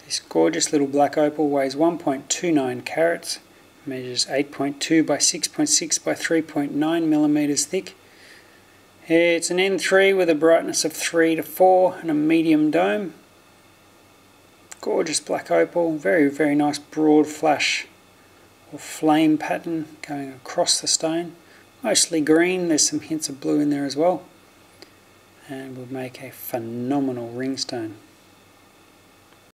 This gorgeous little black opal weighs 1.29 carats, measures 8.2 by 6.6 by 3.9 millimeters thick. It's an N3 with a brightness of 3 to 4 and a medium dome. Gorgeous black opal, very, very nice broad flash or flame pattern going across the stone. Mostly green, there's some hints of blue in there as well. And will make a phenomenal ring stone.